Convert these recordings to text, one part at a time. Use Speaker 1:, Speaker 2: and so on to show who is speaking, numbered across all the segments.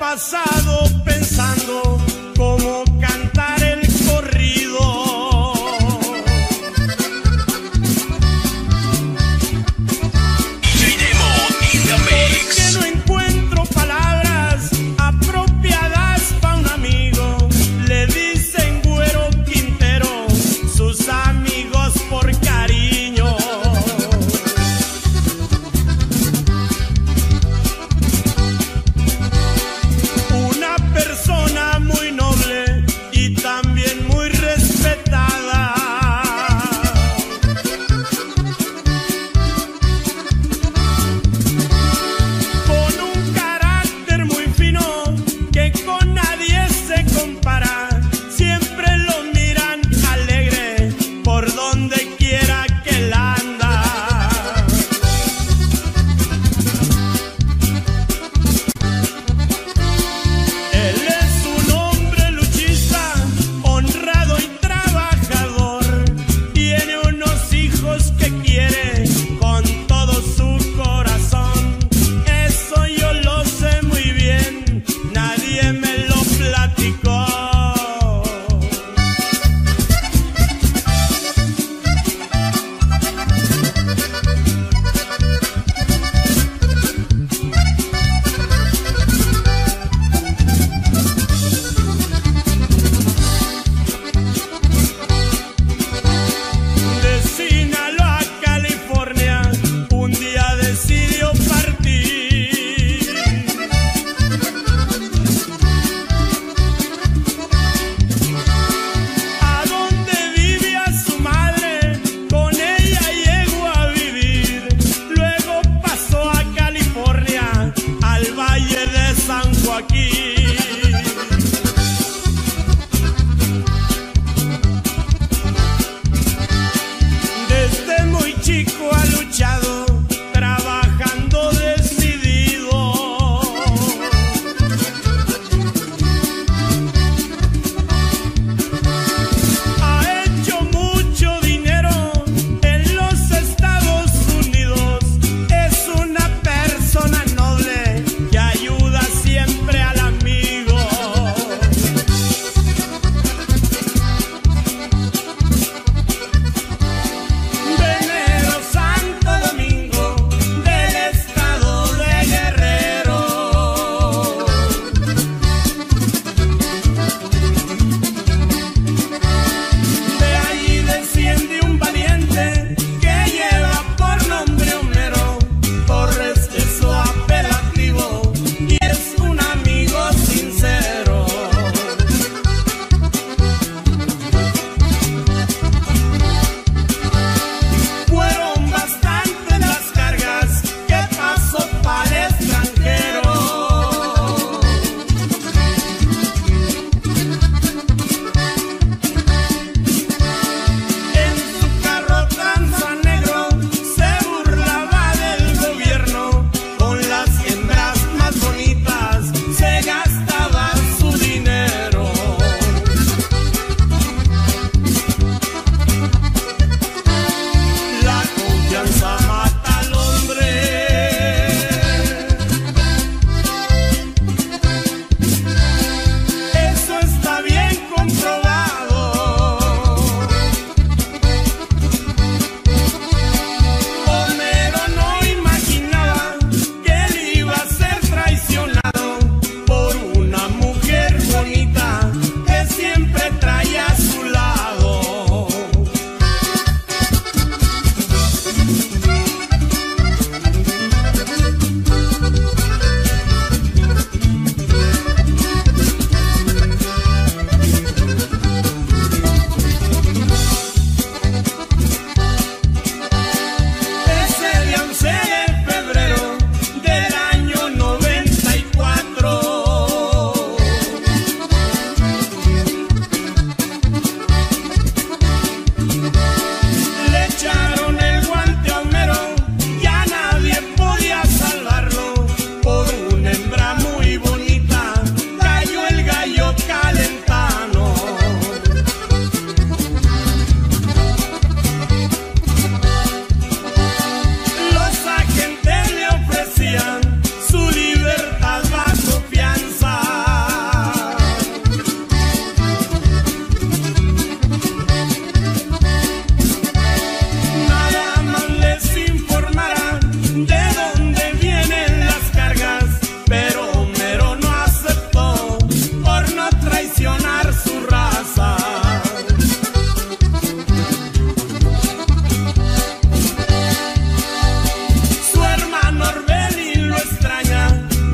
Speaker 1: pasado pensando cómo cantar el corrido. Porque no encuentro palabras apropiadas para un amigo. Le dicen Güero Quintero sus amigos por cariño. Una persona muy noble y también muy respetada. Con un carácter muy fino que con nadie se compara. Siempre lo miran alegre por donde quiera que él anda. Él es un hombre luchista, honrado y trabajador. Tiene unos hijos que quiere con todo su corazón. Eso yo lo sé muy bien, nadie me lo platicó. De Sinaloa a California, un día decidió partir. A donde vivía su madre, con ella llegó a vivir. Luego pasó a California, al Valle de San Joaquín. Desde muy chico ha luchado, trabajando decidido. Ha hecho mucho dinero en los Estados Unidos. Es una persona noble que ayuda siempre al amigo.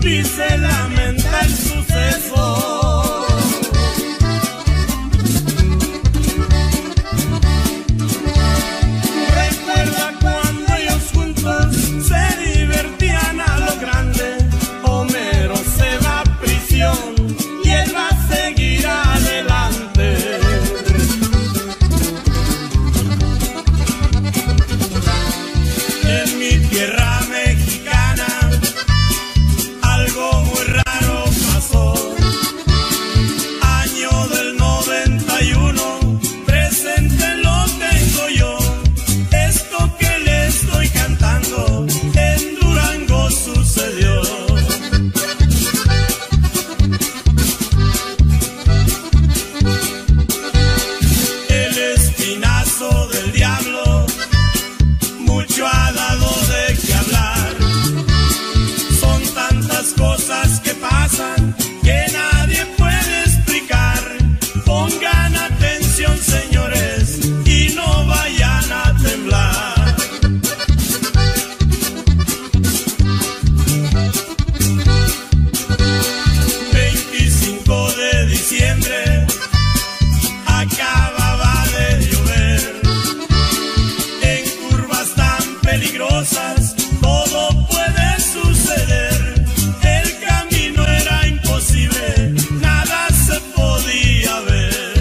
Speaker 1: y se lamenta el suceso. Recuerda cuando ellos juntos se divertían a lo grande. Homero se va a prisión y él va a seguir adelante. En mi tierra mexicana algo muy raro pasó. Año del 91, presente lo tengo yo. Esto que le estoy cantando en Durango sucedió. El espinazo del diablo mucho ha dado de qué hablar. Son tantas cosas que pasan que nadie puede explicar. Pongan atención, señores, y no vayan a temblar. De diciembre acababa de llover. En curvas tan peligrosas todo puede suceder. El camino era imposible, nada se podía ver.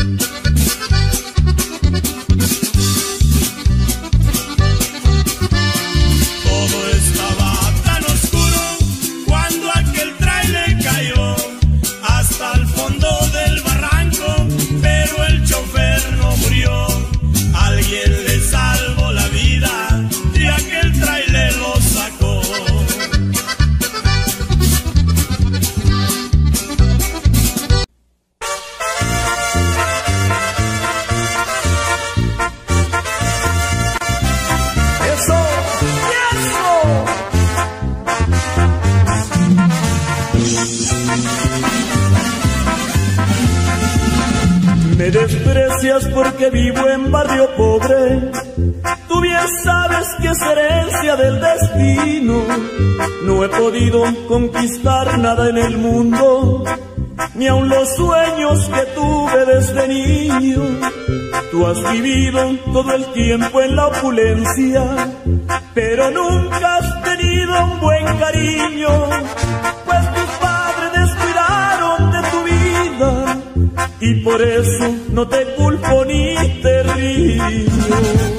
Speaker 1: Todo estaba tan oscuro cuando aquel tráiler cayó hasta el fondo del barranco, pero el chofer no murió. Alguien le salvó la vida y aquel tráiler lo sacó. ¡Eso! ¡Eso! Me desprecias porque vivo en barrio pobre. Tú bien sabes que es herencia del destino. No he podido conquistar nada en el mundo, ni aun los sueños que tuve desde niño. Tú has vivido todo el tiempo en la opulencia, pero nunca has tenido un buen cariño, pues tus padres descuidaron de tu vida. Y por eso no te culpo ni te riño.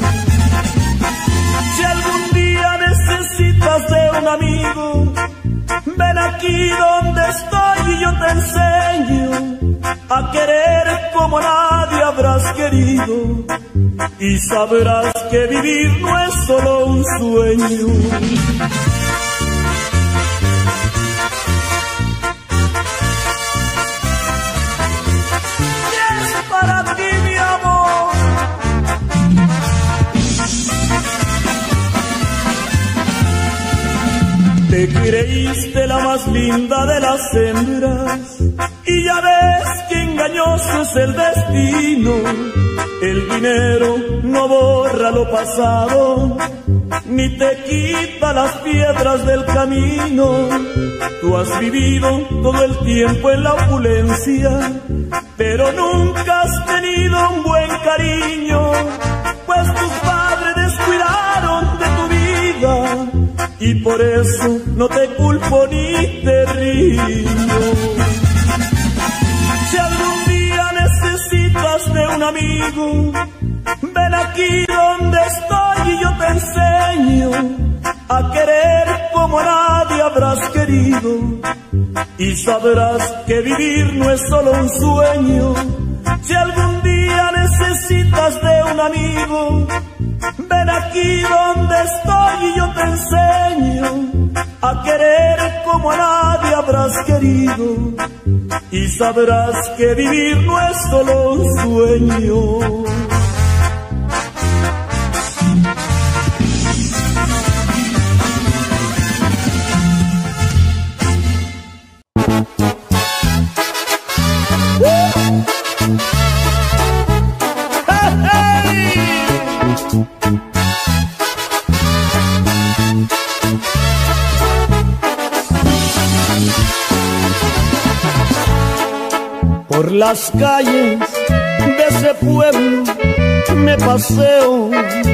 Speaker 1: Si algún día necesitas de un amigo, ven aquí donde estoy y yo te enseño a querer como nadie habrás querido. Y sabrás que vivir no es solo un sueño. Para ti, mi amor. Te creíste la más linda de las hembras y ya ves que engañoso es el destino. El dinero no borra lo pasado, ni te quita las piedras del camino. Tú has vivido todo el tiempo en la opulencia, pero nunca has tenido un buen cariño, pues tus padres descuidaron de tu vida. Y por eso no te culpo ni te riño. Si algún día necesitas de un amigo, ven aquí donde estoy y yo te enseño a querer como nadie habrás querido. Y sabrás que vivir no es solo un sueño. Si algún día necesitas de un amigo, ven aquí donde estoy y yo te enseño a querer como nadie habrás querido. Y sabrás que vivir no es solo un sueño. Por las calles de ese pueblo me paseo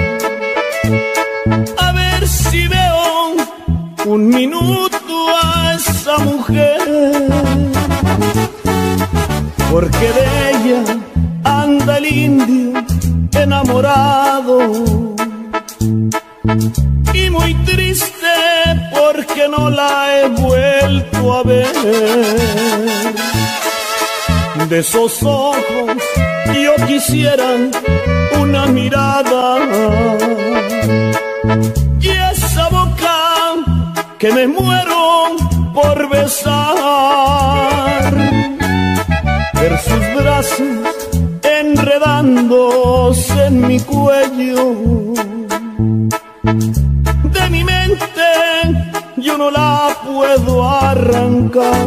Speaker 1: a ver si veo un minuto a esa mujer, porque de ella anda el indio enamorado y muy triste porque no la he vuelto a ver. De esos ojos yo quisiera una mirada y esa boca que me muero por besar, ver sus brazos enredándose en mi cuello. De mi mente yo no la puedo arrancar.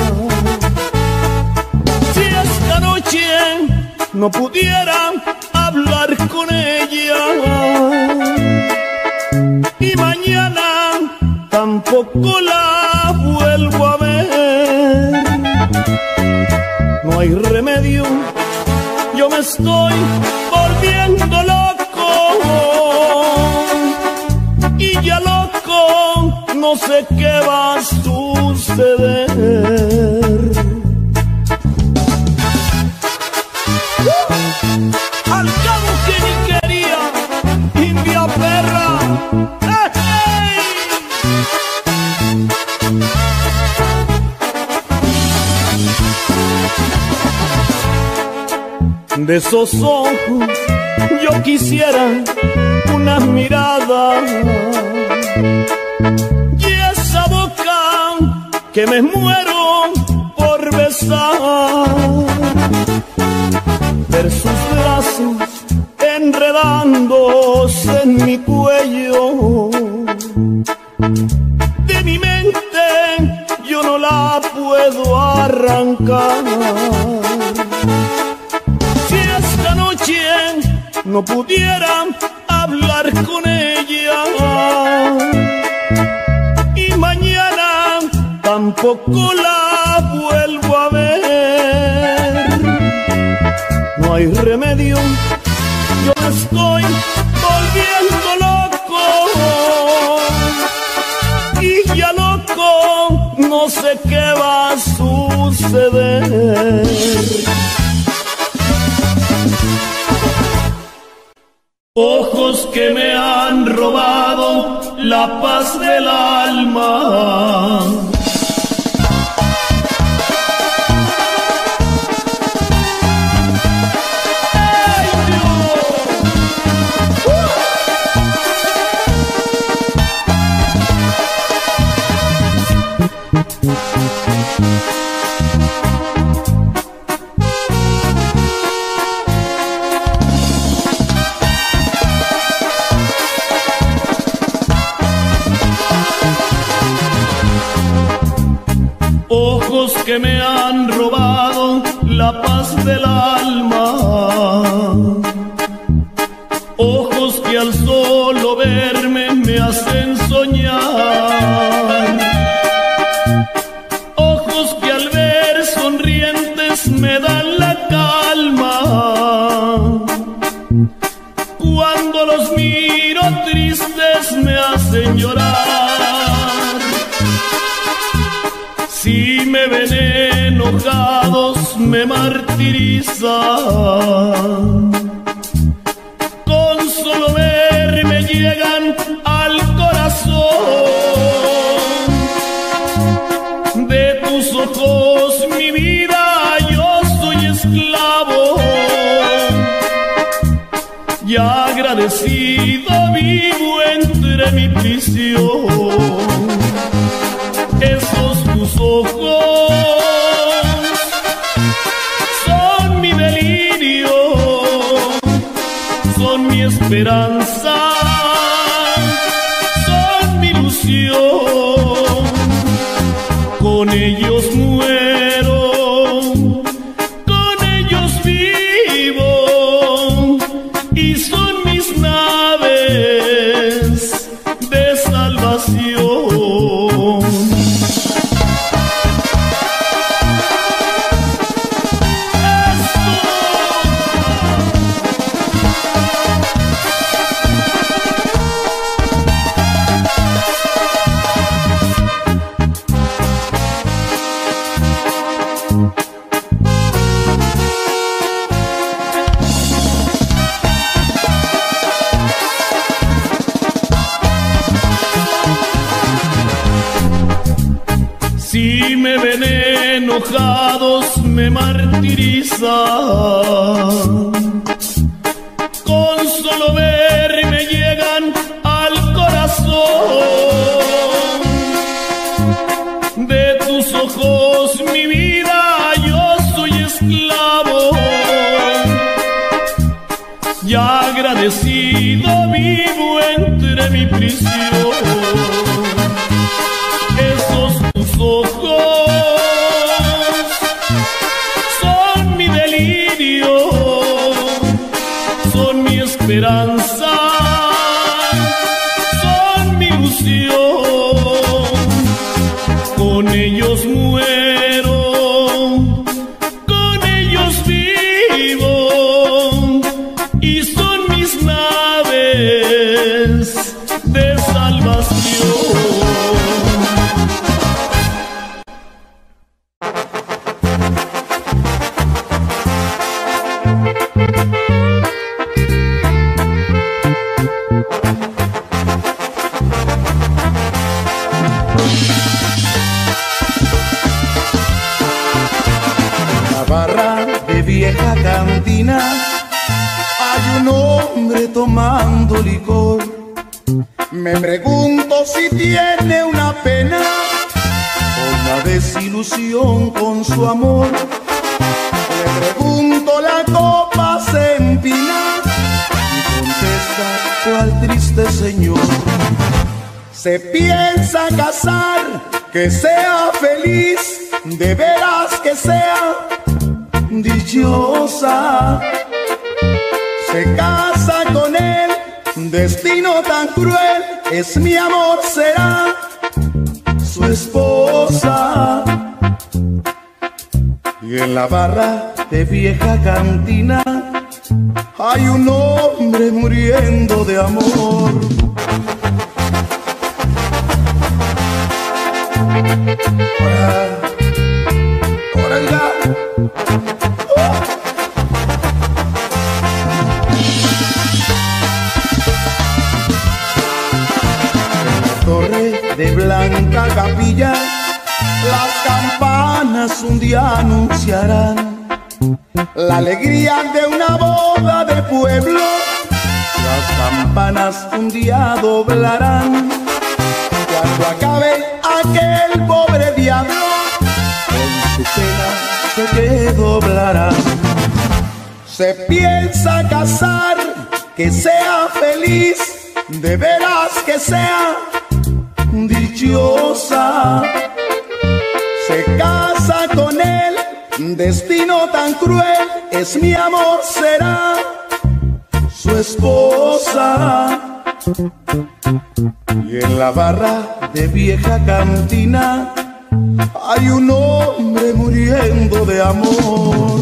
Speaker 1: Si esta noche no pudiera hablar con ella y mañana tampoco la vuelvo a ver, no hay remedio, yo me estoy volviendo loco y ya loco no sé qué va a suceder. Al cabo que ni quería, india perra. ¡Hey! De esos ojos yo quisiera una mirada y esa boca que me muero por besar, ver sus brazos enredándose en mi cuello. De mi mente yo no la puedo arrancar. Si esta noche no pudiera hablar con ella y mañana tampoco la vuelvo a ver, no hay remedio, yo me estoy volviendo loco y ya loco no sé qué va a suceder. Ojos que me han robado la paz del alma. Ojos que me han robado la paz del alma, ojos que al solo verme me hacen soñar, ojos que al ver sonrientes me dan la calma, cuando los miro tristes me hacen llorar. Si me ven enojados me martirizan, con solo verme llegan al corazón. De tus ojos mi vida yo soy esclavo y agradecido vivo entre mi prisión. Esos tus ojos son mi delirio, son mi esperanza, son mi ilusión. Con ellos muero, con ellos vivo y son mis naves de salvación. me ven enojados me martirizan. Con solo verme llegan al corazón. De tus ojos mi vida yo soy esclavo. Ya agradecido vivo entre mi prisión. Esos tus ojos son mi delirio, son mi esperanza, son mi ilusión. Con ellos muero, con ellos vivo, y son mis naves de salvación.
Speaker 2: Cantina hay un hombre tomando licor. Me pregunto si tiene una pena o una desilusión con su amor. Le pregunto, la copa se empina y contesta, ¿cuál triste señor? Se piensa casar, que sea feliz, de veras que sea dichosa. Se casa con él, destino tan cruel, es mi amor, será su esposa. Y en la barra de vieja cantina hay un hombre muriendo de amor. Ahora ya. Torre de blanca capilla, las campanas un día anunciarán la alegría de una boda de pueblo. Las campanas un día doblarán cuando acabe aquel pobre diablo, con su pena sé que doblará. Se piensa casar, que sea feliz, de veras que sea dichosa. Se casa con él, destino tan cruel, es mi amor, será su esposa. Y en la barra de vieja cantina hay un hombre muriendo de amor.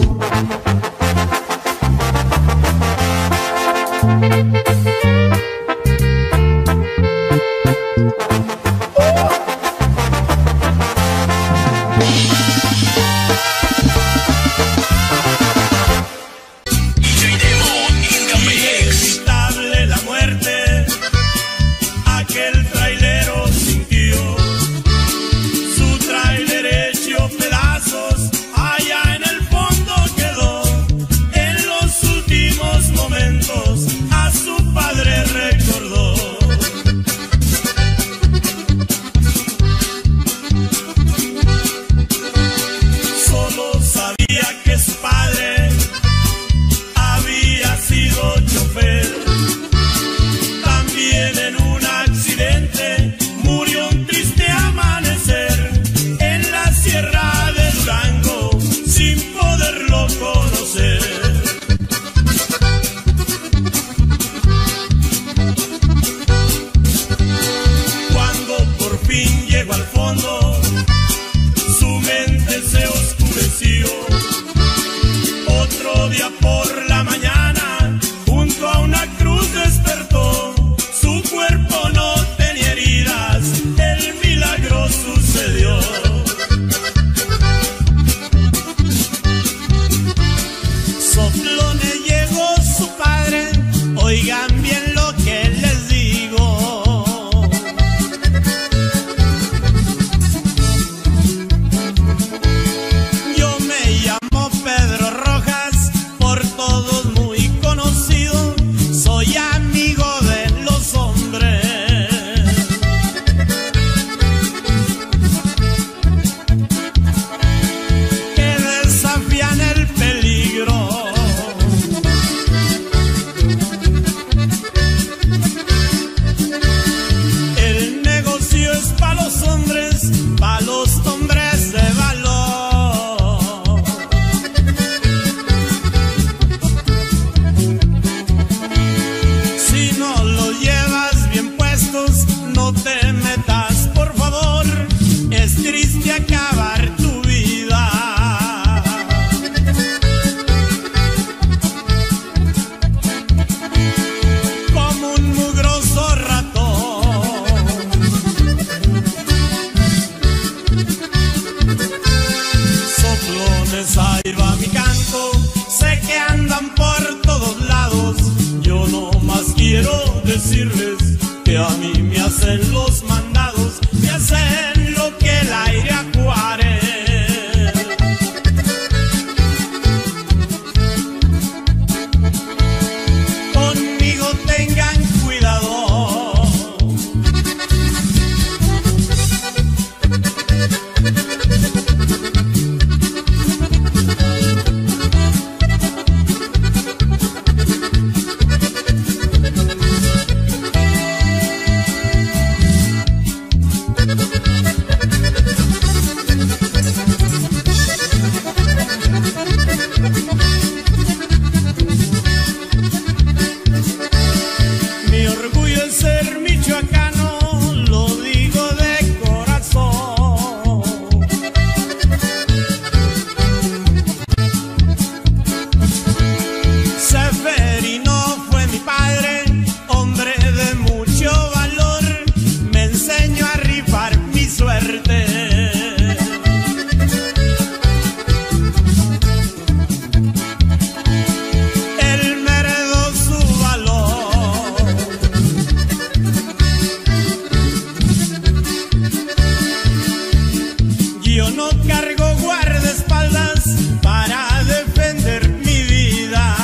Speaker 1: Yo no cargo guardaespaldas para defender mi vida.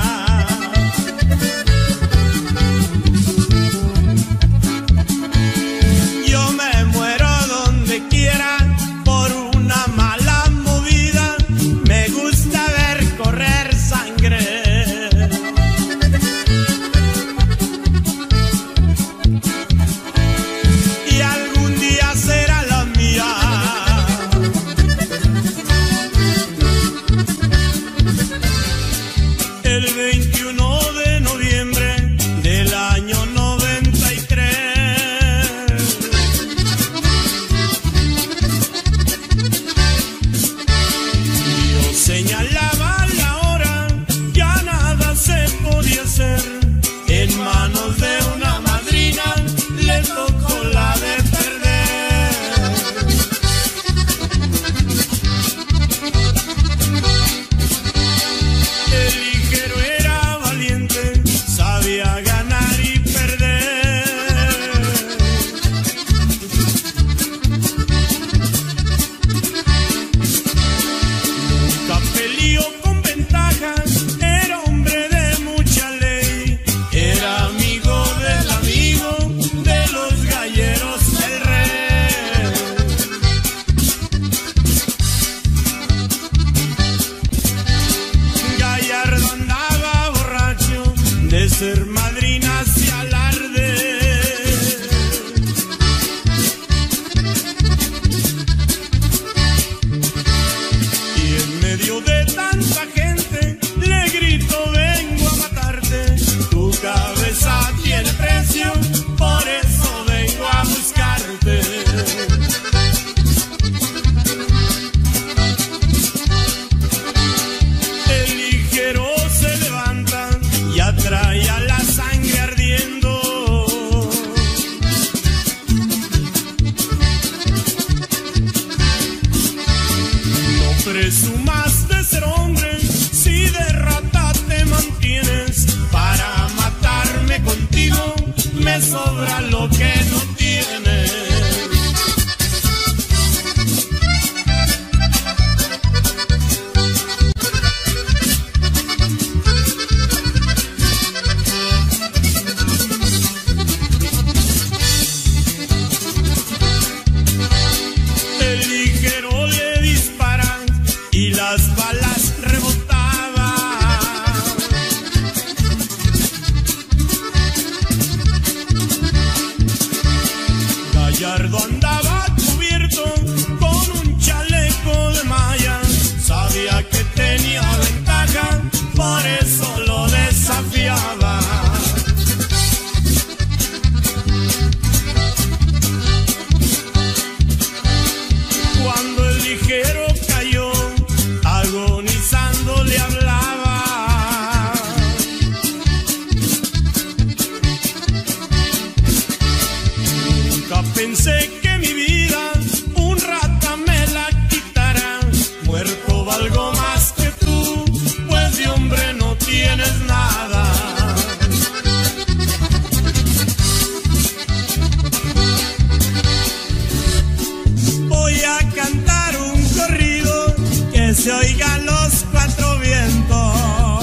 Speaker 1: Yo me muero donde quiera por una mala movida. Me gusta ver correr sangre. Y algún día será la mía. El 21 de noviembre del año 93, yo señalaba la hora, ya nada se podía hacer. En manos de una madrina le tocó la de perder. El ligero era valiente, sabía ganar y perder. Nunca peleó con ventaja, era hombre de mucha ley. Era amigo del amigo de los galleros del rey. Gallardo andaba borracho de ser madrina y alarde. Y en medio de tanta gente le gritó: vengo a matarte, tu cabeza tiene precio, por eso vengo a buscarte. El ligero se levanta, ya trae a la sangre ardiendo. No presumas de ser hombre, si de rata te mantienes. Para matarme contigo me sobra lo que no tienes. El ligero le disparan y las balas rebotaban. Gallardo andaba cubierto con un chaleco de malla. Sabía que tenía ventaja, por eso lo desafiaba. Cuando el ligero cayó, agonizando le hablaba. Nunca pensé que mi vida un rata me la quitara. Muerto valgo más que tú, pues de hombre no tienes nada. Voy a cantar un corrido que se oigan los cuatro vientos.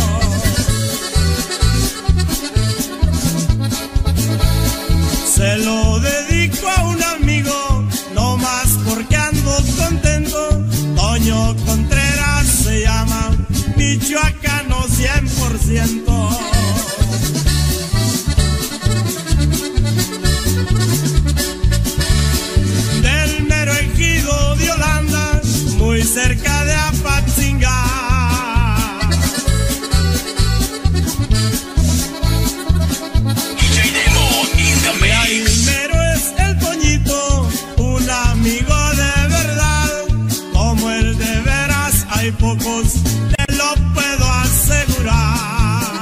Speaker 1: Se lo dedico a un amigo, no más porque ando contento. Toño Contreras se llama, michoacano 100%. Del mero ejido de Holanda, muy cerca de Apatzinga. De ahí mero es el Toñito, un amigo de verdad. Como el de veras hay pocos, te lo puedo asegurar.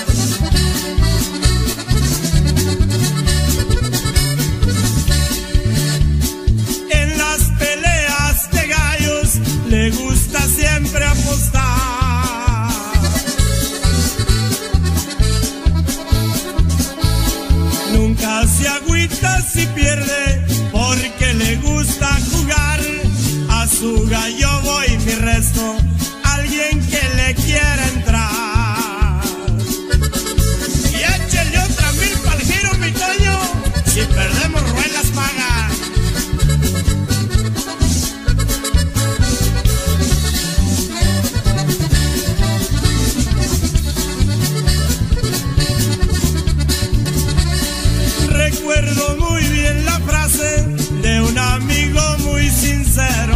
Speaker 1: En las peleas de gallos le gusta siempre apostar. Nunca se agüita si pierde, porque le gusta jugar a su su gallo voy mi resto, alguien que le quiera entrar. Y échale otra 1000 pa'l giro, mi Toño, si perdemos ruedas pagas. Recuerdo muy bien la frase de un amigo muy sincero.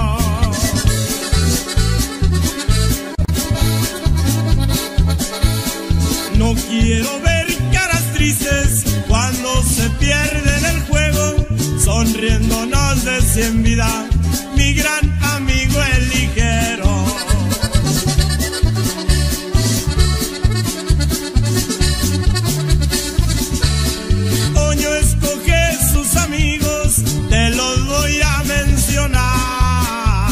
Speaker 1: No quiero ver caras tristes cuando se pierde en el juego, sonriéndonos de en vida, mi gran amigo el ligero. Toño escoge sus amigos, te los voy a mencionar.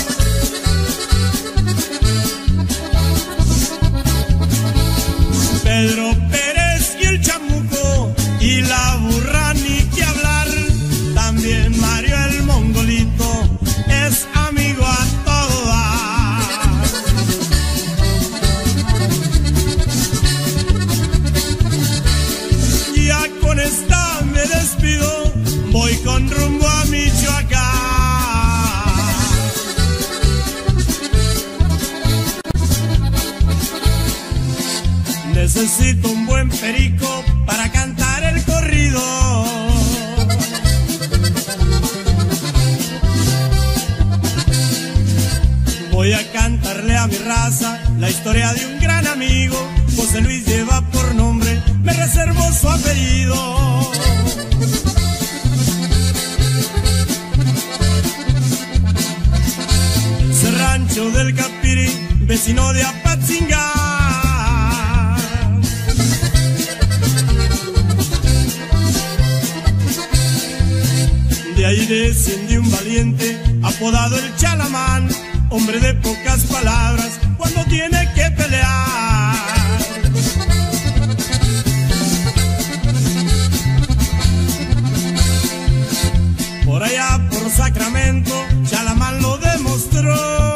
Speaker 1: Pedro Pérez y el Chamuco, y la burra ni que hablar. También Mario el Mongolito es amigo a todo dar. Ya con esta me despido, voy con rumbo a Michoacán. Necesito un buen perico para cantar el corrido. Voy a cantarle a mi raza la historia de un gran amigo. José Luis lleva por nombre, me reservo su apellido. Ese rancho del Capiri, vecino de Apatzingán. De ahí descendió un valiente apodado el Chalamán, hombre de pocas palabras cuando tiene que pelear. Por allá por Sacramento, Chalamán lo demostró.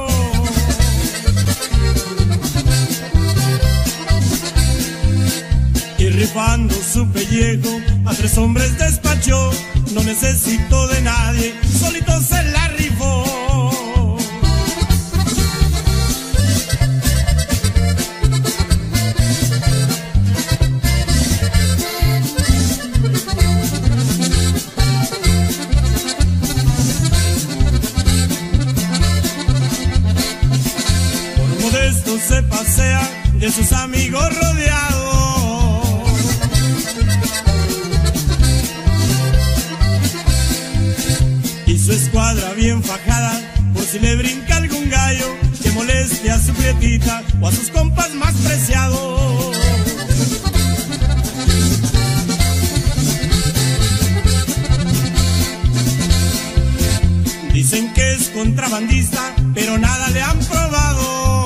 Speaker 1: Y rifando su pellejo, a 3 hombres despachó. No necesito de nadie, solito se la rifó. Por Modesto se pasea, de sus amigos rodeado. Y su escuadra bien fajada, por si le brinca algún gallo que moleste a su prietita o a sus compas más preciados. Dicen que es contrabandista, pero nada le han probado.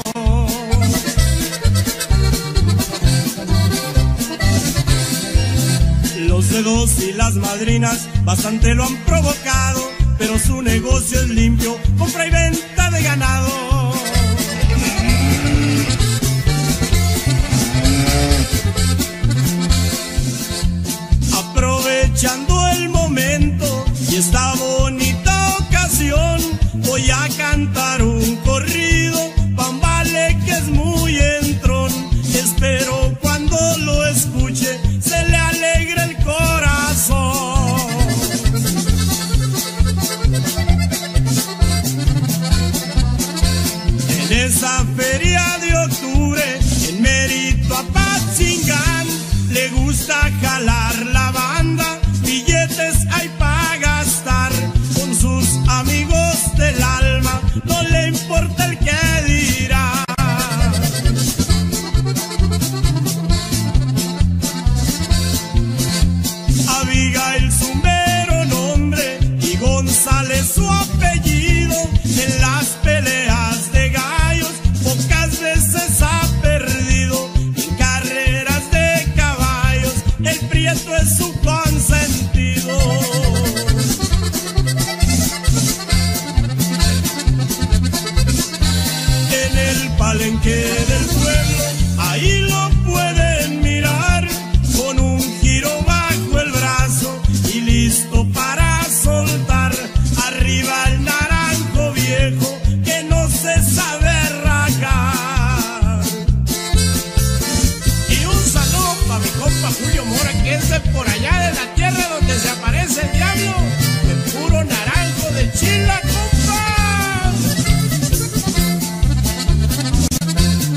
Speaker 1: Los dedos y las madrinas bastante lo han provocado, pero su negocio es limpio, compra y venta de ganado. Aprovechando el momento y esta bonita ocasión, voy a cantar un corrido pa' un vale que es muy entrón. Espero cuando lo escuche se le alegre el corazón. En esa feria de octubre, en Mérito Apatzingán, le gusta jalar la banda, billetes hay pa' gastar. Con sus amigos del alma, no le importa el que dirá. Abigail su mero nombre y González su apellido. En las peleas de gallos pocas veces ha perdido. En carreras de caballos el prieto es su consentido. Dicen que del pueblo ahí lo pueden mirar, con un giro bajo el brazo y listo para soltar. Arriba el naranjo viejo que no se sabe rajar. Y un saludo para mi compa Julio Mora, que es de por allá de la tierra donde se aparece el diablo, el puro naranjo de Chila, compa.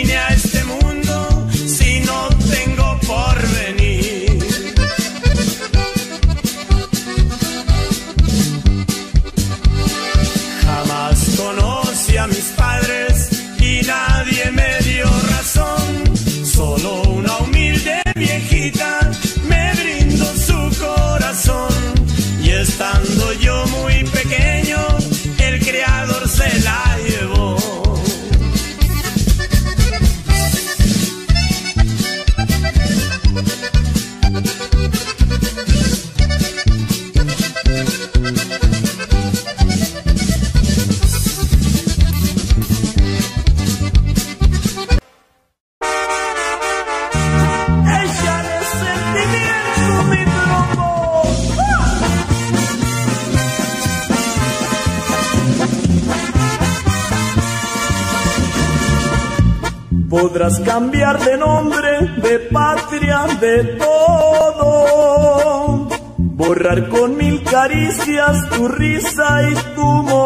Speaker 1: vine a este mundo si no tengo porvenir? Jamás conocí a mis padres y nadie me dio razón. Solo una humilde viejita me brindó su corazón. Y estando yo muy pequeño, el Creador se la llevó. Podrás cambiar de nombre, de patria, de todo, borrar con 1000 caricias tu risa y tu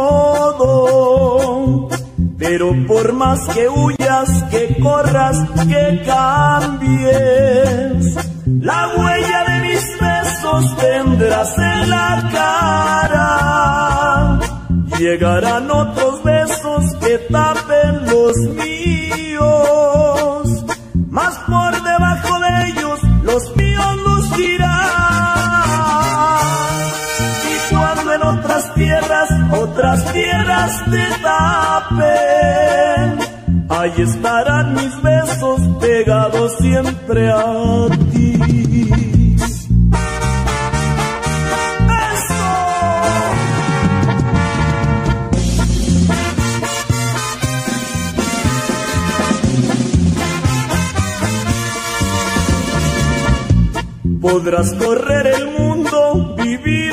Speaker 1: modo. Pero por más que huyas, que corras, que cambies, la huella de mis besos tendrás en la cara. Llegarán otros besos que tapen los míos, mas por debajo de ellos los míos lucirán. Y cuando en otras tierras te tapen, ahí estarán mis besos pegados siempre a ti. Podrás correr el mundo, vivir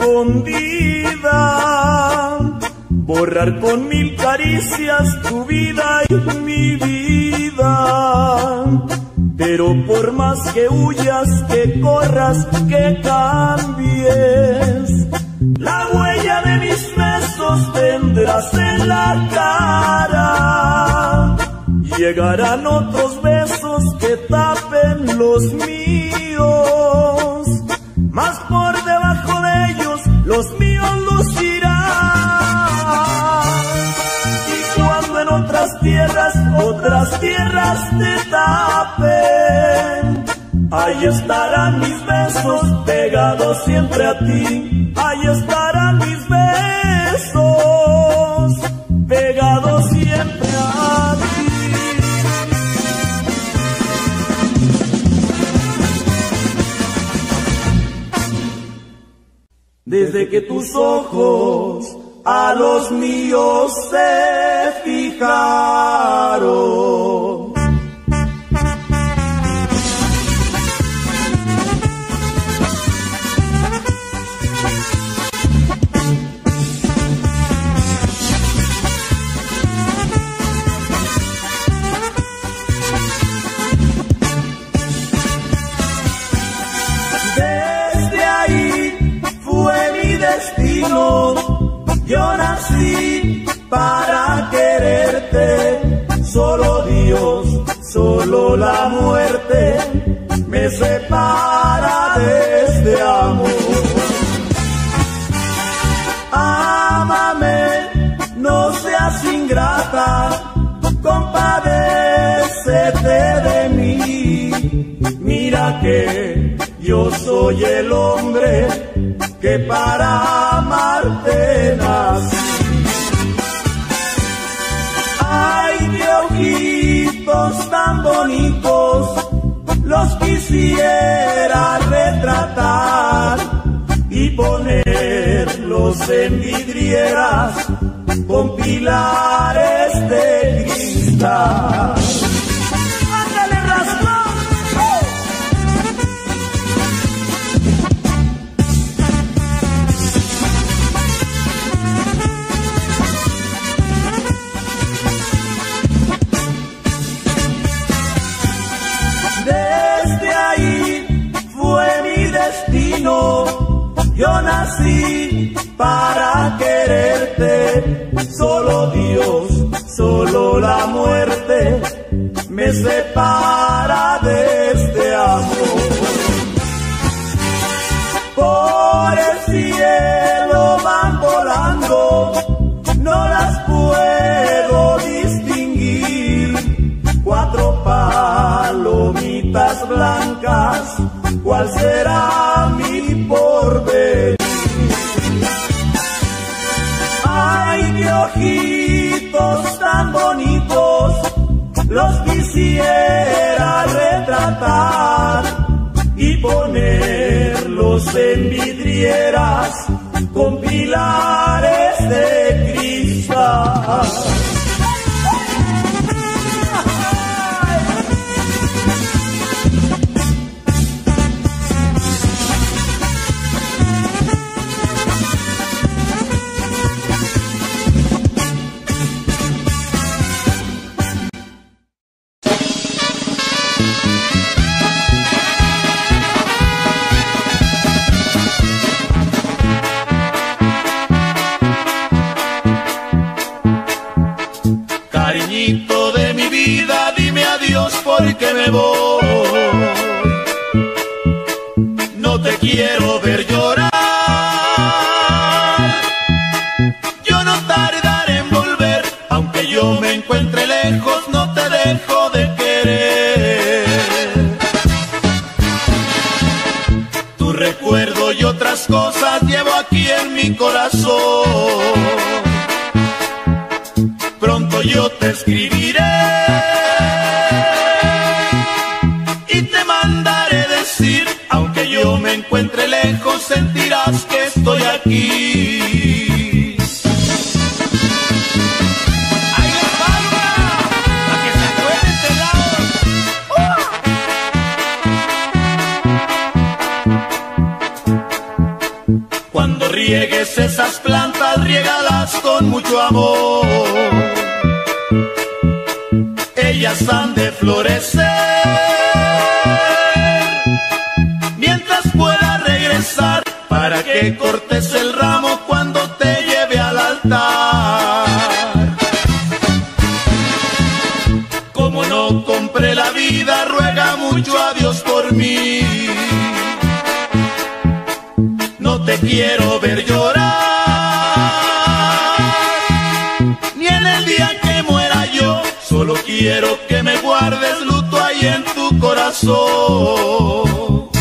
Speaker 1: escondida, borrar con 1000 caricias tu vida y mi vida. Pero por más que huyas, que corras, que cambies, la huella de mis besos tendrás en la cara. Llegarán otros besos que tapen los míos, mas por debajo de ellos los míos lucirán. Y cuando en otras tierras te tapen, ahí estarán mis besos pegados siempre a ti. Ahí estarán mis besos pegados siempre a ti. Desde que tus ojos a los míos se fijaron, yo nací para quererte, solo Dios, solo la muerte me separa de este amor. Ámame, no seas ingrata, compadécete de mí. Mira que yo soy el hombre que para amarte nací. Ay, de ojitos tan bonitos, los quisiera retratar y ponerlos en vidrieras con pilares de cristal. ¡Ándale, rascón! Yo nací para quererte, solo Dios, solo la muerte
Speaker 2: me separa de este amor. Por el cielo van volando, no las puedo distinguir. 4 palomitas blancas, ¿cuál será mi porvenir? Ay, qué ojitos tan bonitos, los quisiera retratar y ponerlos en vidrieras con pilares de cristal.
Speaker 1: Cariñito de mi vida, dime adiós porque me voy. No te quiero ver llorar. Yo no tardaré en volver, aunque yo me encuentre lejos, no te dejo de querer. Tu recuerdo y otras cosas llevo aquí en mi corazón. Pronto yo te escribiré y te mandaré decir, aunque yo me encuentre lejos, sentirás que estoy aquí. ¡Ay, la palma! ¡Para que se acuerden de lado! Cuando riegues esas plantas, riégalas con mucho amor. Ellas han de florecer mientras pueda regresar, para que cortes el ramo cuando te lleve al altar. Como no compré la vida, ruega mucho a Dios por mí. No te quiero ver llorar, ni en el día que muera yo. Solo quiero que me guardes luto ahí en tu corazón.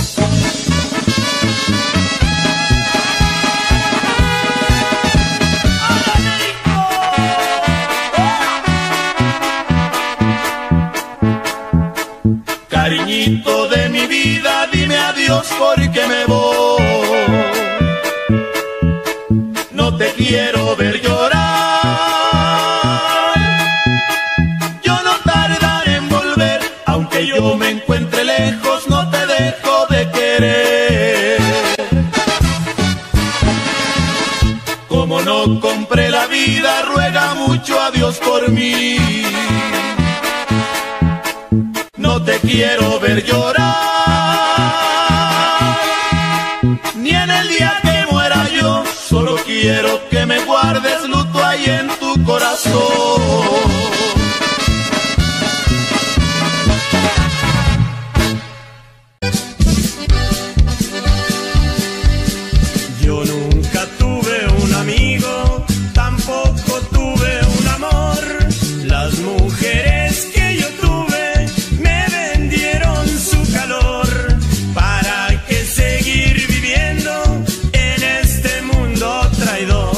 Speaker 1: Cariñito de mi vida, dime adiós porque me voy. No te quiero ver llorar. Yo me encuentre lejos, no te dejo de querer. Como no compré la vida, ruega mucho a Dios por mí. No te quiero ver llorar, ni en el día que muera yo. Solo quiero que me guardes luto ahí en tu corazón.
Speaker 3: Yo nunca tuve un amigo, tampoco tuve un amor. Las mujeres que yo tuve me vendieron su calor. ¿Para qué seguir viviendo en este mundo traidor?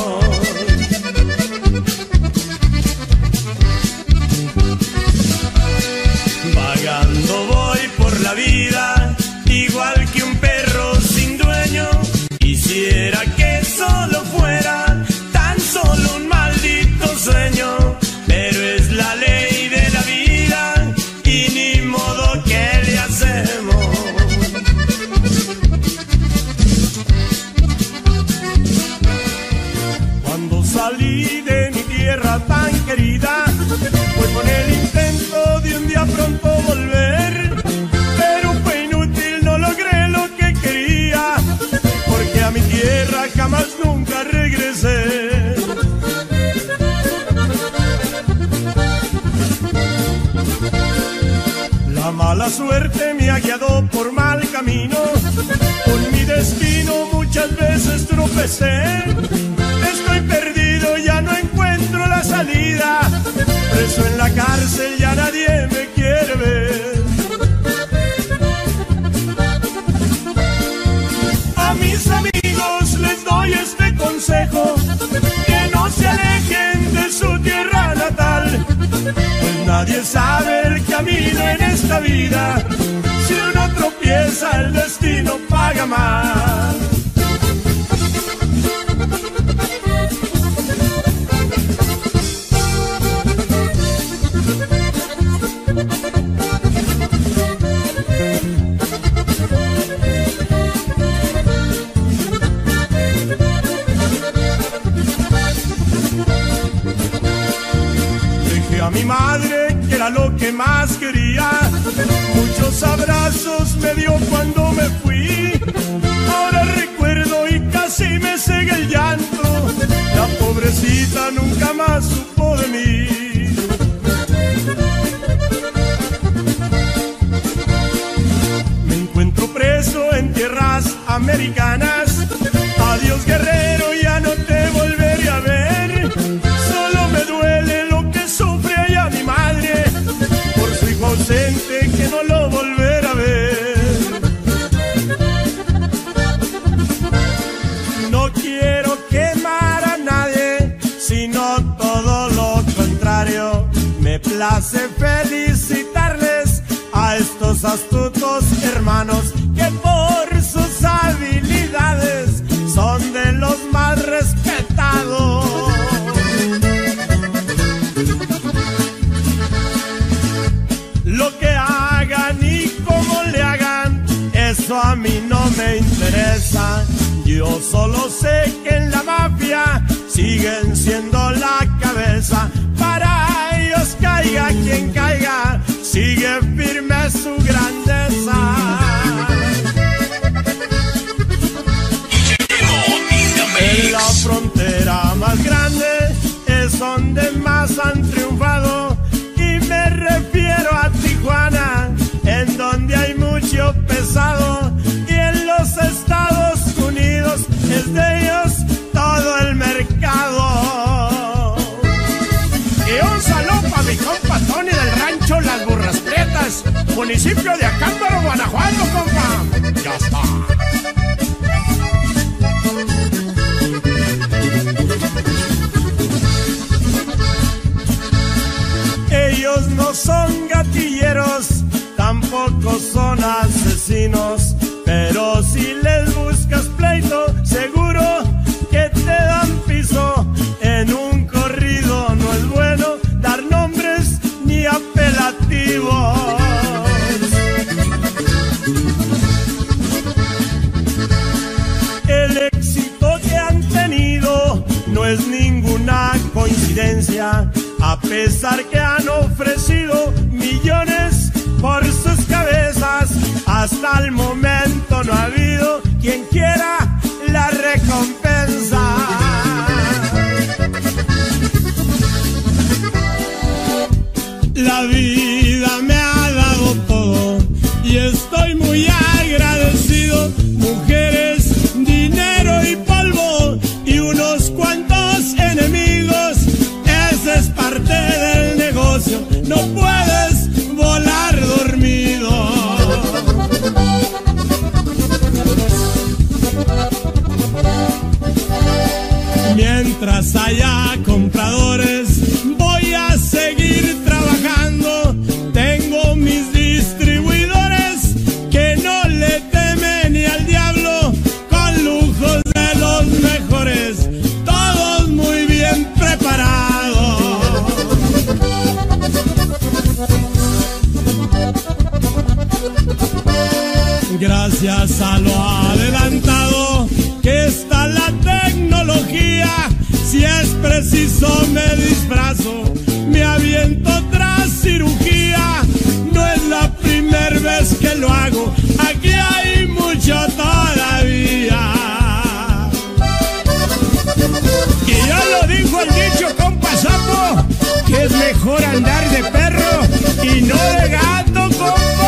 Speaker 3: La mala suerte me ha guiado por mal camino, con mi destino muchas veces tropecé. Estoy perdido, ya no encuentro la salida, preso en la cárcel, ya nadie me quiere ver. A mis amigos les doy este consejo, que no se alejen de su tierra natal, pues nadie sabe el camino en esta vida. Si uno tropieza, el destino paga mal. A mi madre, que era lo que más quería, muchos abrazos me dio cuando me fui. Ahora recuerdo y casi me sigue el llanto, la pobrecita nunca más supo de mí. Me encuentro preso en tierras americanas. Adiós guerrero, ya no te volveré a ver. Solo me duele lo que sufre allá mi madre por su hijo ausente, que no lo volverá a ver. No quiero quemar a nadie, sino todo lo contrario. Me place felicitarles a estos astutos hermanos, que por sus habilidades son de los más respetados. Lo que hagan y cómo le hagan, eso a mí no me interesa. Yo solo sé que en la mafia siguen siendo la cabeza. Para ellos caiga quien caiga, sigue firme su grandeza. En la frontera más grande es donde más han triunfado, y me refiero a Tijuana, en donde hay mucho pesado, y en los Estados Unidos es de ellos todo el mercado. Y un saludo para mi compa Tony del rancho Las Burras Prietas, municipio de Acámbaro, Guanajuato, compa. Ya está. Ellos no son gatilleros, tampoco son asesinos, pero si les buscas pleito, seguro que te dan piso. En un corrido no es bueno dar nombres ni apelativos. El éxito que han tenido no es ninguna coincidencia, a pesar que han ofrecido millones por sus cabezas. Hasta el momento no ha habido quien quiera la recompensa. La vida me ha dado todo y estoy muy agradecido. Mujeres, dinero y polvo y unos cuantos enemigos. Esa es parte del negocio, no puedes volar dormido. Mientras haya compradores, voy a seguir trabajando. Tengo mis distribuidores que no le temen ni al diablo, con lujos de los mejores, todos muy bien preparados. Gracias a lo adelantado que está la tecnología, si es preciso me disfrazo, me aviento tras cirugía. No es la primera vez que lo hago, aquí hay mucho todavía. Y ya lo dijo el dicho, compa Sapo, que es mejor andar de perro y no de gato, compa.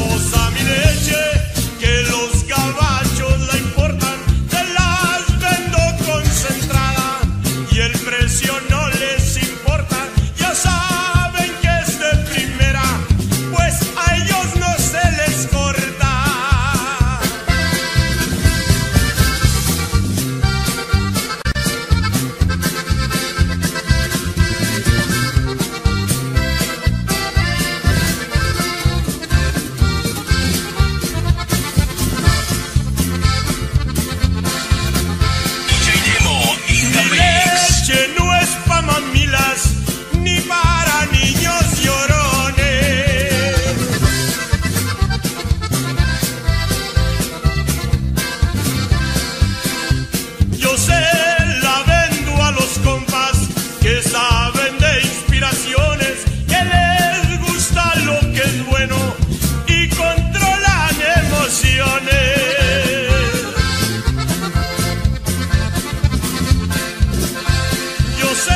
Speaker 1: hermosa mi leche, que los gabachos la importan, se las vendo concentrada y el precio no les importa. Ya saben que es de primera, pues a ellos no se les corta. Ni para niños llorones. Yo se la vendo a los compas que saben de inspiraciones, que les gusta lo que es bueno y controlan emociones. Yo sé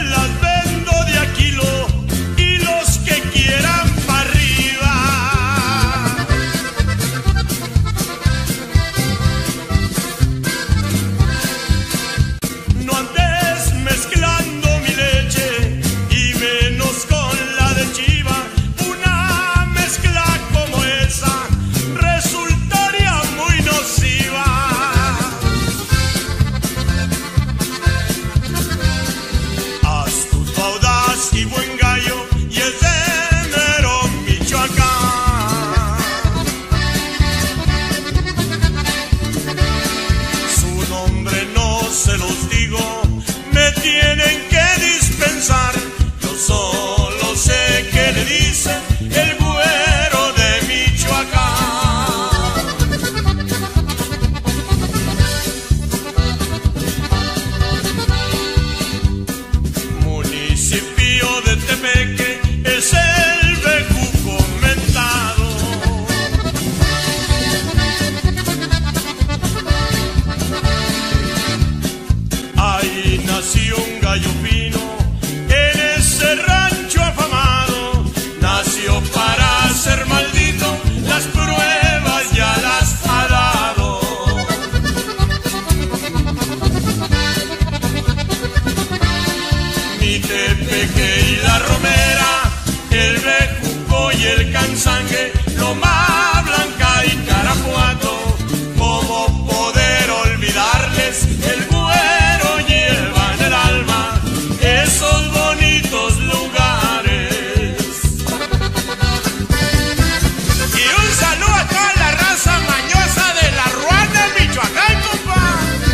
Speaker 1: y buen gallo, y es de mero Michoacán. Su nombre no se los digo, me tienen que dispensar. Yo solo sé que le dicen el güero de Michoacán. Municipio de Tepeque es el bejuco mentado. Ahí nació un gallo fino en ese rancho afamado. Nació para ser maldito, las pruebas ya las ha dado. Mi Tepeque y la Romera, el bejuco y el cansangue, Loma Blanca y Carapuato, ¿cómo poder olvidarles? El güero lleva en el alma esos bonitos lugares. Y un saludo a toda la raza mañosa de la Ruana, Michoacán, compa.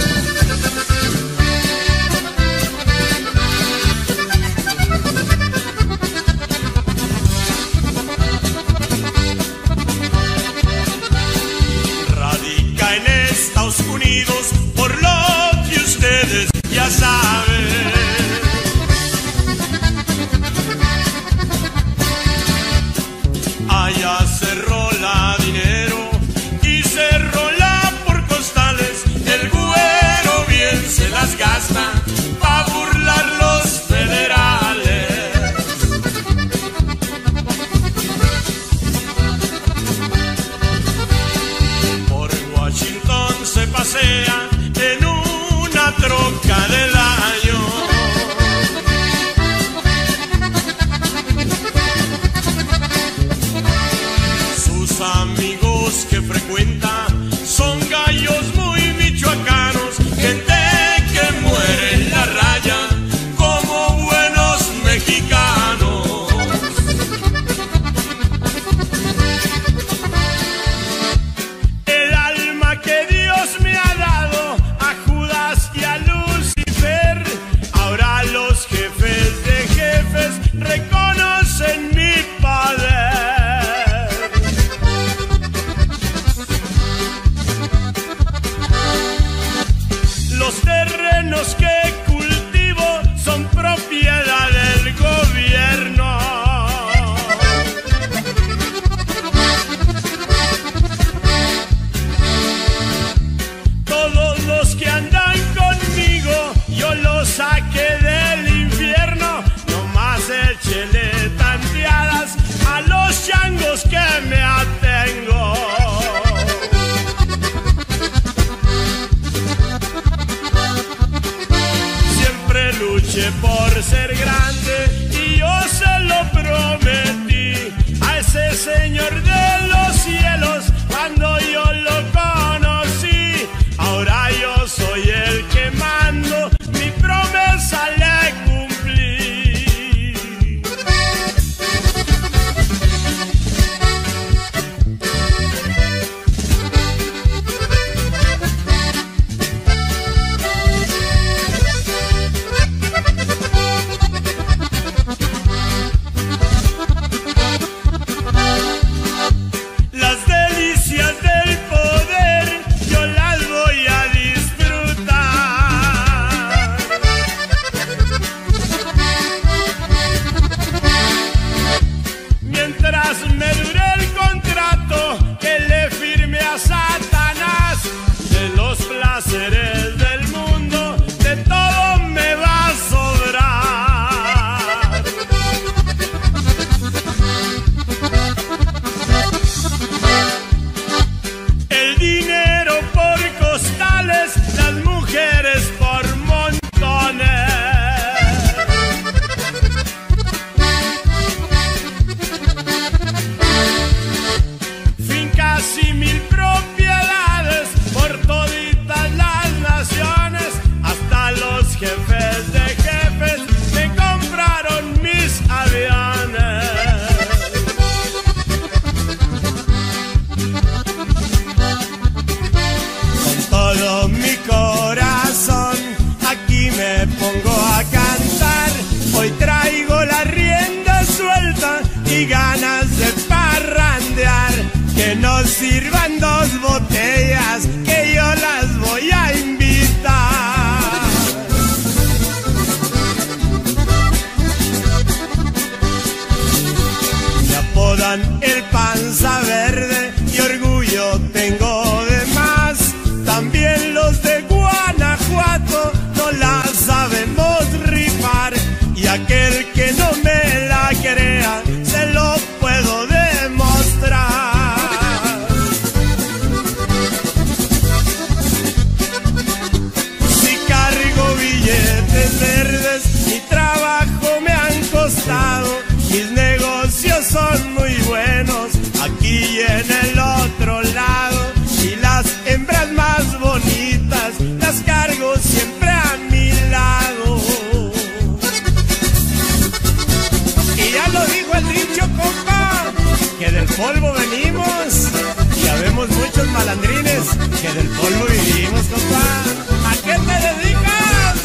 Speaker 1: Radica en Estados Unidos, por lo que ustedes ya saben. Allá se rola dinero y se rola por costales. El güero bien se las gasta pa' burlar los federales. Por Washington se pasea en una troca del año. Sus amigos que frecuenta son gallos muy michoacanos, gente que muere en la raya como buenos mexicanos. El alma que Dios me ha dado a Judas y a Lucifer, ahora los jefes de jefes reconocen mi poder.
Speaker 3: que nos sirvan 2 botellas, que yo las voy a invitar. Me apodan el panza verde y orgullo tengo de más. También los de Guanajuato no la sabemos rifar, y aquel que no me la crea se lo puedo demostrar. Si cargo billetes verdes, mi trabajo me han costado, mis negocios son muy buenos aquí y en el otro lado, y las hembras más bonitas las cargo siempre a mi lado. Y ya lo dijo el dicho, compa, que del polvo venimos, y habemos muchos malandrines que del polvo vivimos, compa. ¿A qué te dedicas?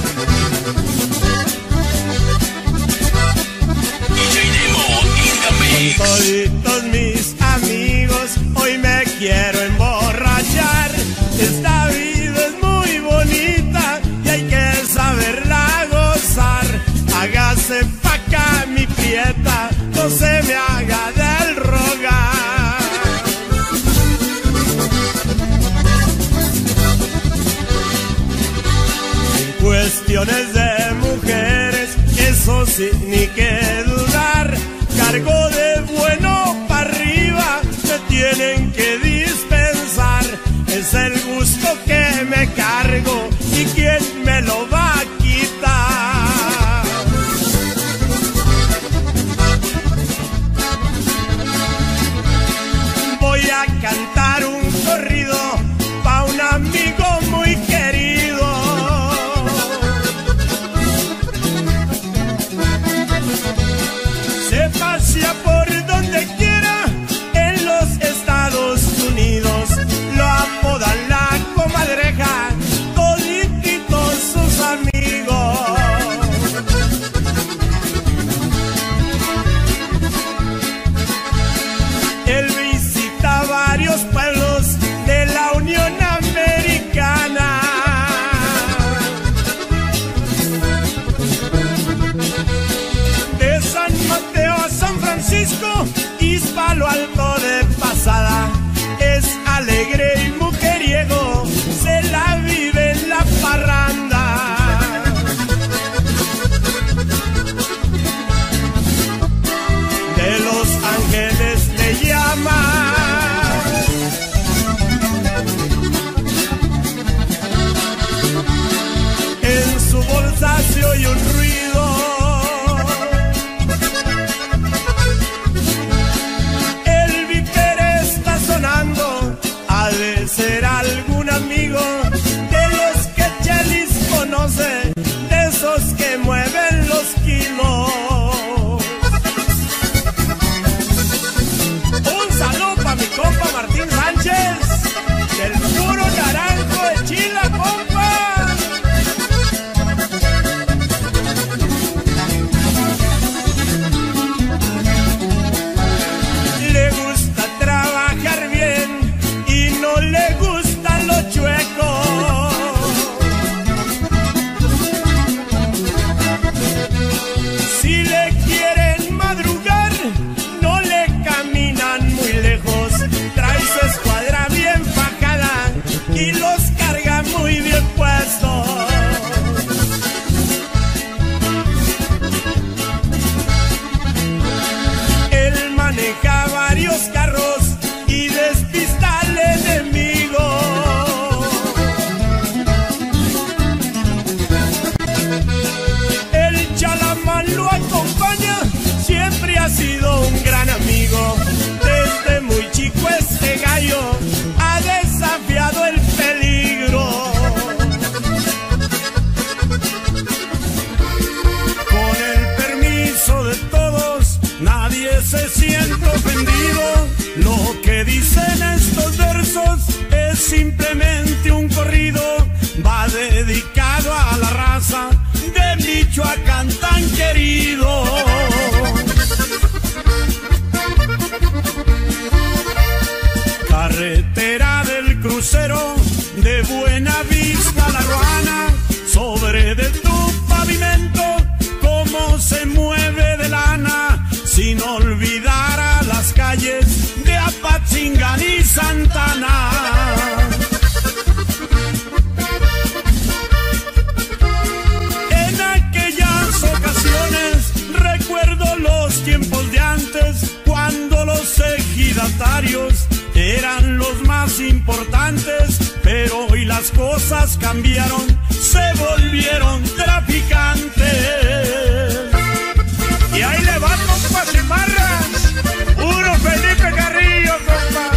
Speaker 3: Con toditos mis amigos hoy me quiero emborrachar. Esta vida es muy bonita y hay que saberla gozar. Hágase pa' acá mi prieta, no se me haga del rogar. En cuestiones de mujeres, eso sí, ni que dudar. Cargo de bueno para arriba, me tienen que dispensar. Es el gusto que me cargo y quién me lo va a quitar. Voy a cantar un corrido pa' un amigo muy querido. Se pasea por donde quiera en los Estados Unidos, lo apodan la comadreja, todititos sus amigos. Él visita varios pueblos de
Speaker 1: crucero de Buena Vista a La Ruana, sobre de tu pavimento, cómo se mueve de lana, sin olvidar a las calles de Apatzingán y Santana. En aquellas ocasiones recuerdo los tiempos de antes, cuando los ejidatarios eran los más importantes, pero hoy las cosas cambiaron, se volvieron traficantes. Y ahí le va, compa, Cimarras, puro Felipe Carrillo, compa.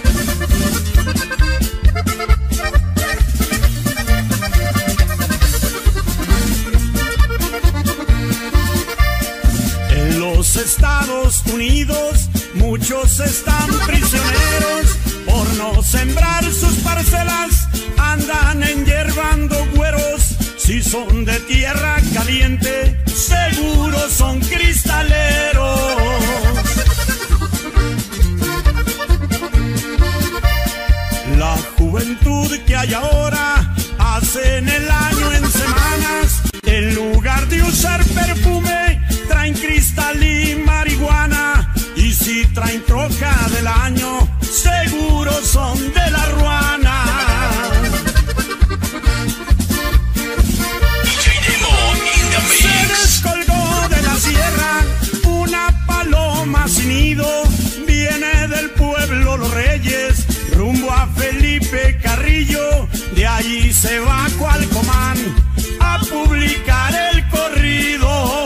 Speaker 1: En los Estados Unidos muchos están prisioneros por no sembrar sus parcelas, andan enyerbando güeros. Si son de tierra caliente, seguro son cristaleros. La juventud que hay ahora hacen el año en semanas. En lugar de usar perfume, traen cristal y marihuana. Y si traen troca del año, seguro son de La Ruana. Se descolgó de la sierra una paloma sin nido, viene del pueblo Los Reyes, rumbo a Felipe Carrillo, de allí se va a Cualcomán a publicar el corrido.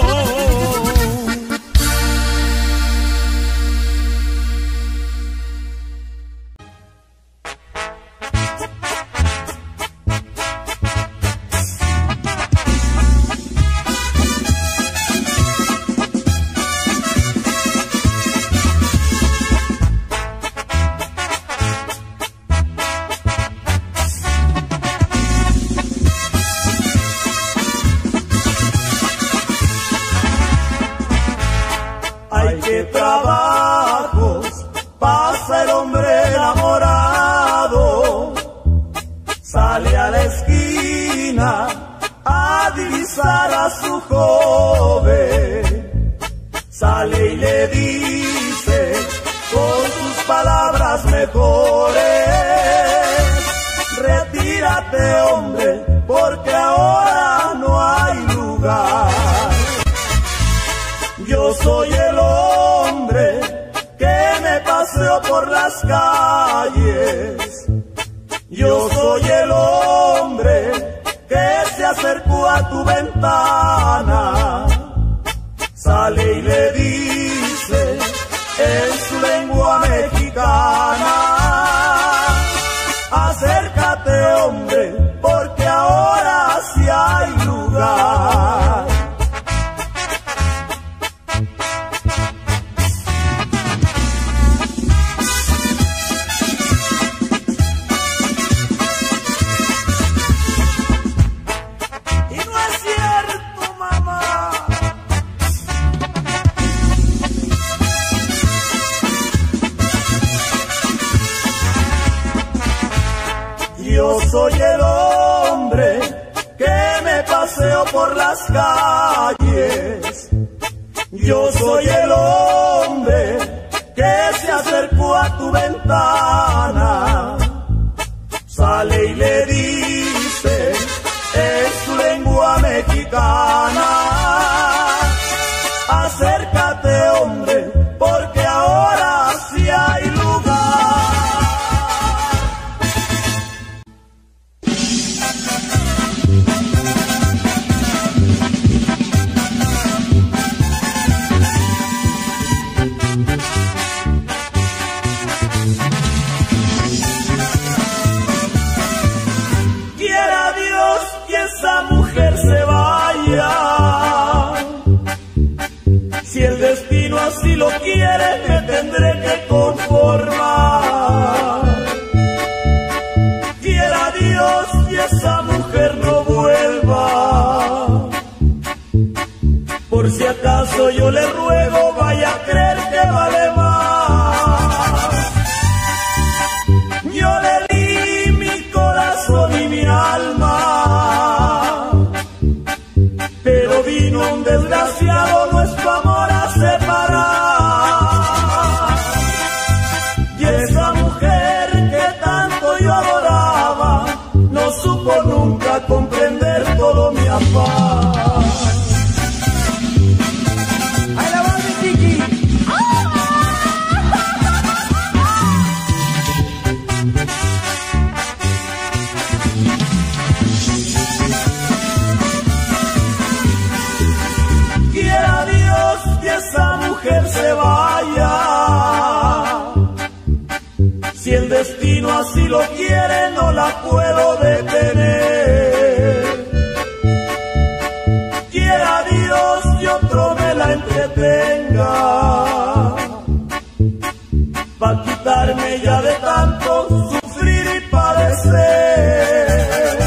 Speaker 2: Por si acaso yo le ruego, vaya a creer que vale más. Si el destino así lo quiere, no la puedo detener. Quiera Dios que otro me la entretenga, pa' quitarme ya de tanto sufrir y padecer.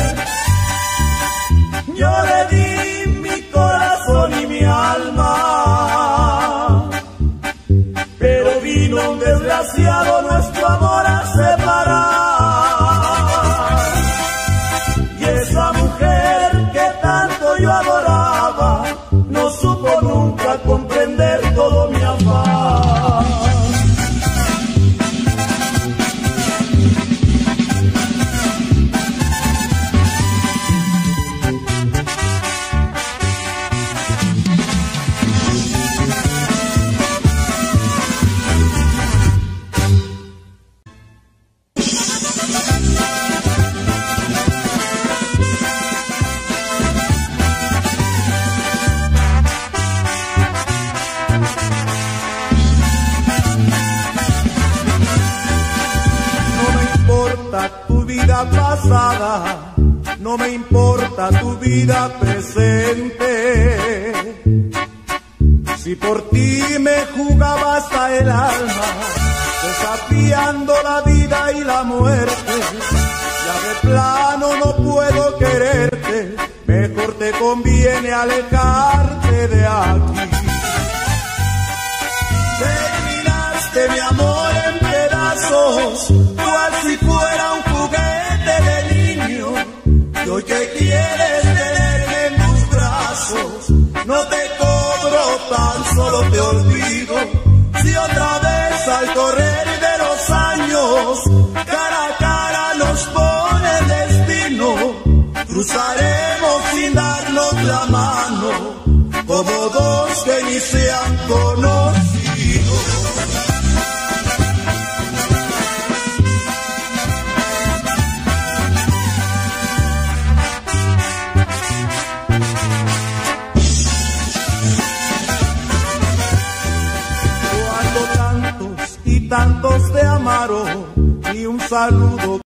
Speaker 2: Yo le di mi corazón y mi alma, pero vino un desgraciado nuestro amor a separar. Y esa mujer que tanto yo adoraba, no supo nunca comprender todo mi afán. Tu vida pasada, no me importa tu vida presente. Si por ti me jugaba hasta el alma, desafiando la vida y la muerte, ya de plano no puedo quererte, mejor te conviene alejarte de aquí. Terminaste mi amor en pedazos, cual si fuera un juguete de niño, y hoy que quieres tenerme en tus brazos, no te cobro, tan solo te olvido. Si otra vez al correr de los años, cara a cara nos pone el destino, cruzaremos sin darnos la mano, como dos que ni se han conocido. Tantos te amaron y un saludo.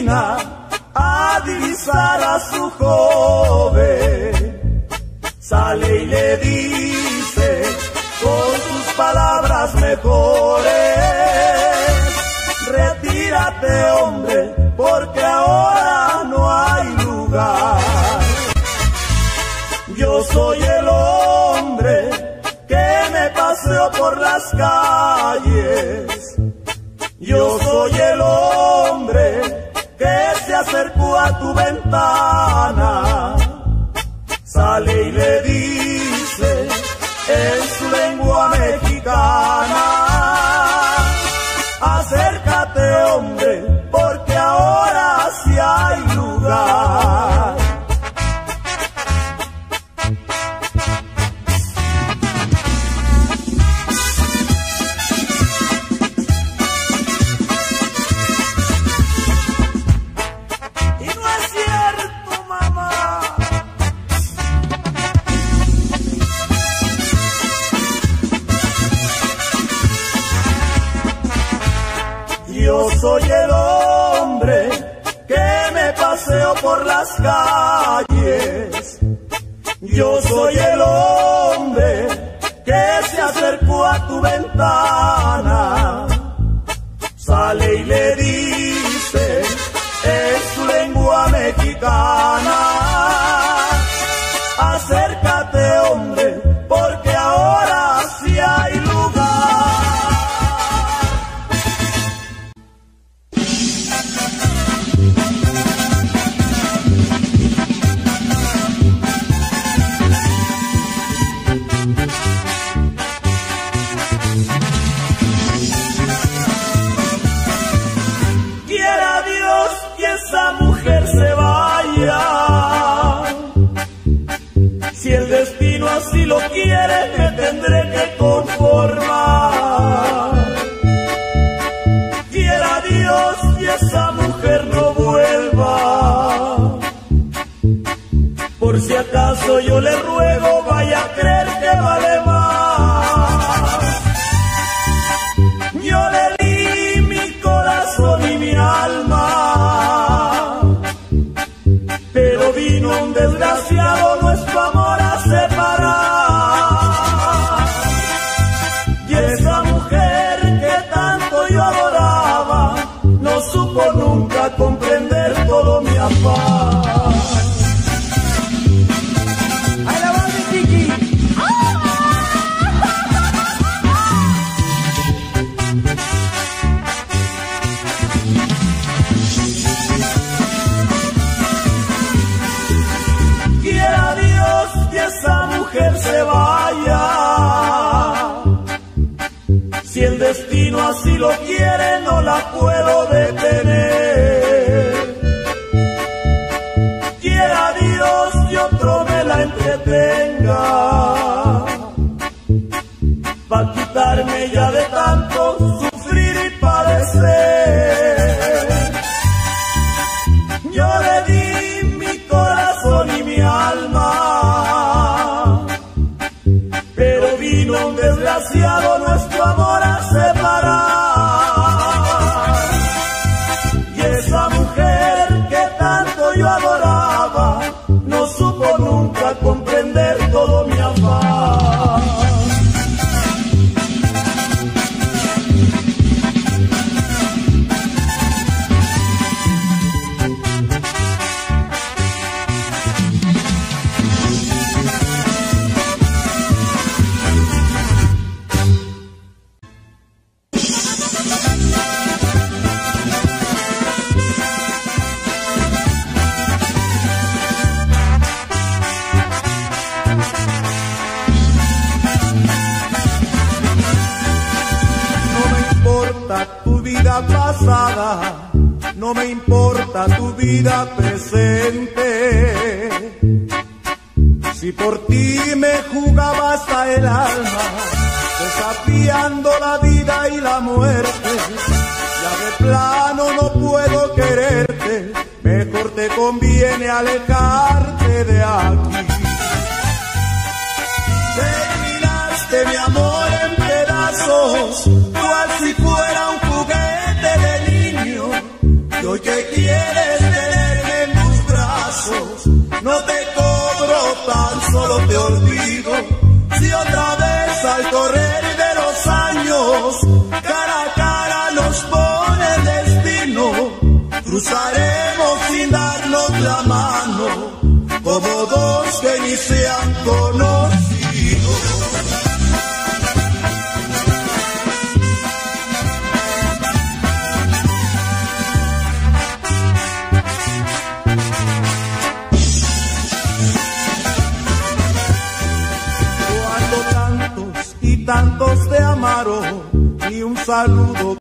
Speaker 2: destina a divisar a su joven. Sale y le dice con sus palabras mejores: retírate, hombre, porque ahora no hay lugar. Yo soy el hombre que me paseo por las calles. Yo soy el hombre que se acercó a tu ventana. Sale y le dice en su lengua mexicana: acércate, hombre, porque ahora sí hay lugar.
Speaker 1: Y no es cierto, mamá.
Speaker 2: Yo soy el hombre que me paseo por las calles. Yo soy el hombre que se acercó a tu ventana. Sale y le dice en su lengua mexicana: acércate, hombre, porque ahora sí hay lugar. Quiera Dios que esa mujer se vaya. Si el destino así lo quiere, me tendré que conformar. Quiera Dios que esa mujer no vuelva. Por si acaso yo le ruego, vaya a creer que vale más. Yo le di mi corazón y mi alma, pero vino un desgraciado nuestro amor a separar. Y esa mujer que tanto yo adoraba no supo nunca comprender todo mi afán. ¡Ahí la va, mi Tiki! Quiera Dios que esa mujer se vaya. Si el destino así lo quiere, no la puedo detener. Quiera Dios que otro me la entretenga, pa' quitarme ya de tanto sufrir y padecer. Yo le di mi corazón y mi alma, pero vino un desgraciado nuestro amor a separar. Y esa mujer que tanto yo adoraba no supo nunca comprender todo mi afán. Pasada, no me importa tu vida presente. Si por ti me jugaba hasta el alma, desafiando la vida y la muerte, ya de plano no puedo quererte, mejor te conviene alejarte de aquí. Terminaste mi amor en pedazos, cual si fuera un juguete de niño. Y hoy que quieres tenerme en tus brazos, no te cobro, tan solo te olvido. Si otra vez al correr de los años, cara a cara nos pone el destino, cruzaremos sin darnos la mano, como dos que ni se han conocido. Cuando tantos y tantos te amaron, y un saludo